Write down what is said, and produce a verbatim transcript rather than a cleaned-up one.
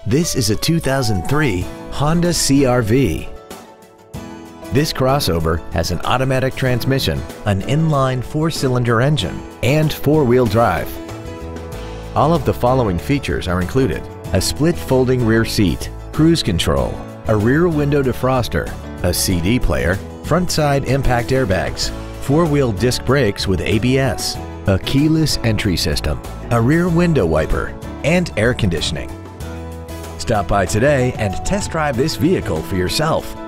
This is a two thousand three Honda C R V. This crossover has an automatic transmission, an inline four-cylinder engine, and four-wheel drive. All of the following features are included: a split folding rear seat, cruise control, a rear window defroster, a C D player, front side impact airbags, four-wheel disc brakes with A B S, a keyless entry system, a rear window wiper, and air conditioning. Stop by today and test drive this vehicle for yourself.